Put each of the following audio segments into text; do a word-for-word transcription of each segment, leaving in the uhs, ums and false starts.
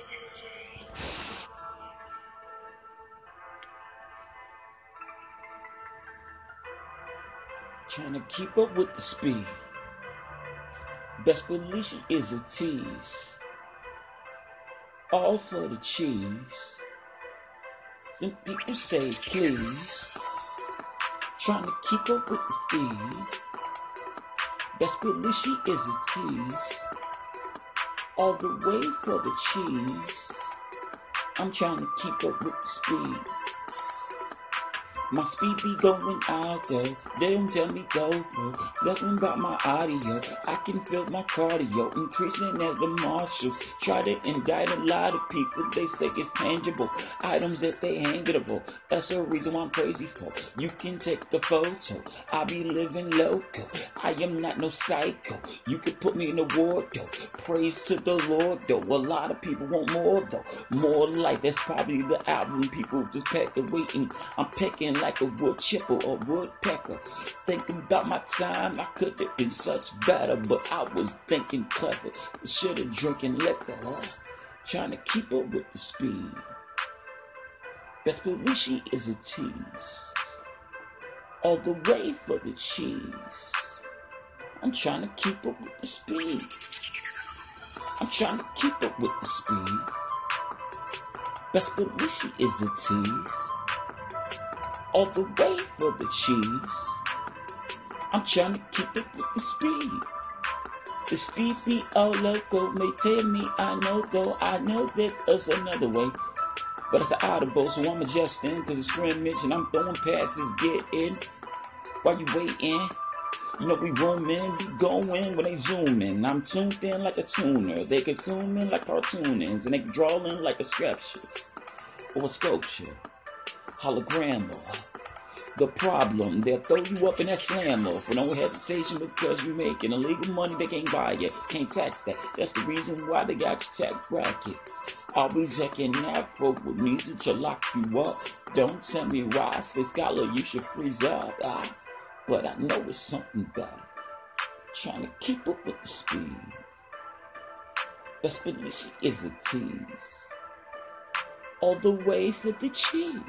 Trying to keep up with the speed. Best believe she is a tease. All for the cheese. Then people say please. Trying to keep up with the speed. Best believe she is a tease. All the way for the cheese. I'm trying to keep up with the speed. My speed be going out though. They don't tell me go bro. That's one about my audio. I can feel my cardio increasing as the marshal. Try to indict a lot of people. They say it's tangible items that they handleable. That's the reason why I'm crazy for. You can take the photo. I be living loco. I am not no psycho. You can put me in the ward though. Praise to the Lord though. A lot of people want more though. More life. That's probably the album people just pack the waiting. I'm pecking like a wood chipper or woodpecker. Thinking about my time, I could have been such better, but I was thinking clever. Should have drinking liquor, huh? Trying to keep up with the speed. Best believe she is a tease. All the way for the cheese. I'm trying to keep up with the speed. I'm trying to keep up with the speed. Best believe she is a tease. All the way for the cheese. I'm trying to keep up with the speed. The speed be all loco. May tell me I know though. I know that there's another way. But it's an audible, so I'm adjusting. Cause it's scrimmage and I'm throwing passes. Get in. While you waiting. You know we roaming, we going when they zoom in. I'm tuned in like a tuner. They can zoom in like cartoonings. And they can draw in like a sculpture. Or a sculpture. Hologram. The problem, they'll throw you up in that slammer for no hesitation because you making illegal money they can't buy you, can't tax that. That's the reason why they got your tax bracket. Always checking that for with music to lock you up. Don't tell me why, say scholar you should freeze up. Ah, but I know it's something better. Trying to keep up with the speed. Best believe she is a tease. All the way for the cheese.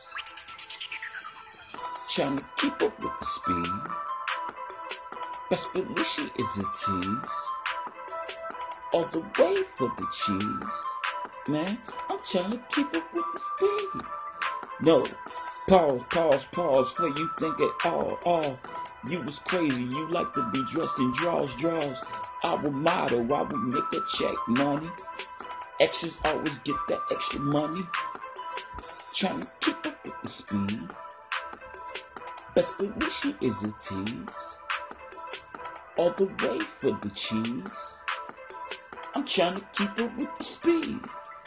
Trying to keep up with the speed. Best believe she is a tease. All the way for the cheese. Man, I'm trying to keep up with the speed. No, pause, pause, pause, before you think at all, all. You was crazy, you like to be dressed in draws, draws. Our motto, why we make that check money. Extras always get that extra money. Trying to keep up with the speed. Best believe she is a tease. All the way for the cheese. I'm trying to keep up with the speed.